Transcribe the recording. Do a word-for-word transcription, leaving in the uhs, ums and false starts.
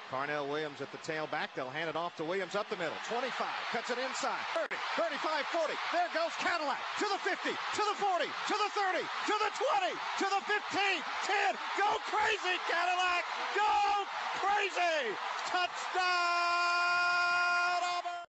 Carnell Williams at the tailback. They'll hand it off to Williams up the middle. twenty-five, cuts it inside. thirty, thirty-five, forty. There goes Cadillac to the fifty, to the forty, to the thirty, to the twenty, to the fifteen, ten. Go crazy, Cadillac! Go crazy! Touchdown!